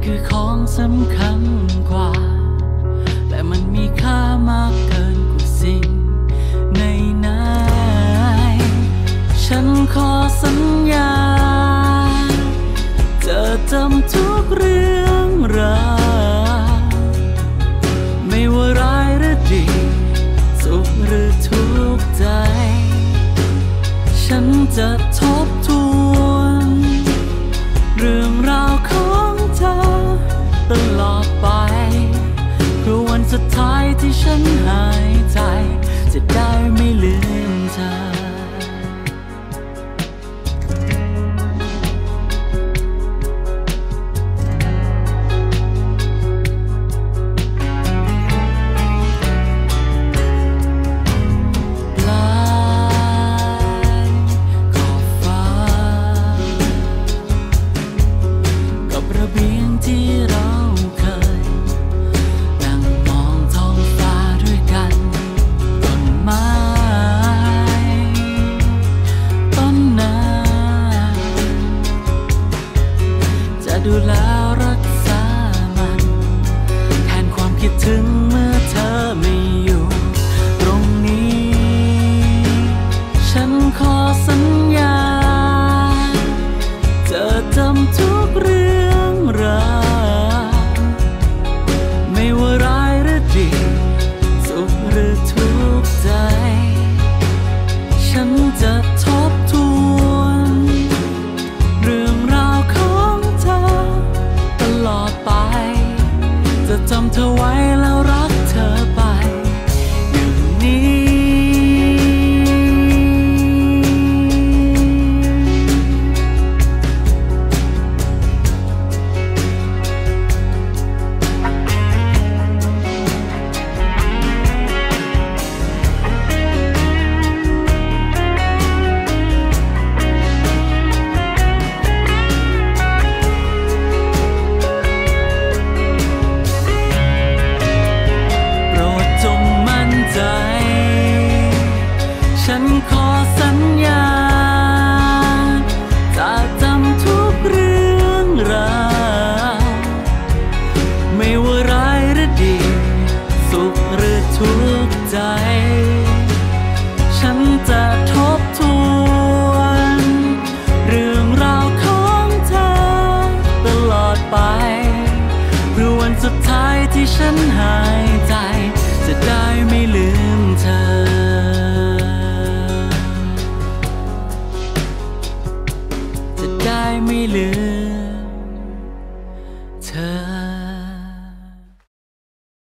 คือของสำคัญกว่าและมันมีค่ามากเกินกว่าสิ่งในนั้นฉันขอสัญญาจะจำทุกเรื่องราวไม่ว่าร้ายหรือดีสุขหรือทุกข์ใจฉันจะทบทวนเรื่องราวของเธอตลอดไปเพราะวันสุดท้ายที่ฉันหายใจจะได้ไม่ลืมเธอที่เราเคยนั่งมองท้องฟ้าด้วยกันต้นไม้ต้นนั้นจะดูแลรักษามันแทนความคิดถึงเมื่อเธอไม่อยู่ตรงนี้ฉันขอสัญญาจะจำทุกเรื่องราวไม่ว่าร้ายหรือดีสุขหรือทุกข์ใจฉันจะทบทวนเรื่องราวของเธอตลอดไปจะจำเธอไว้แล้วรัก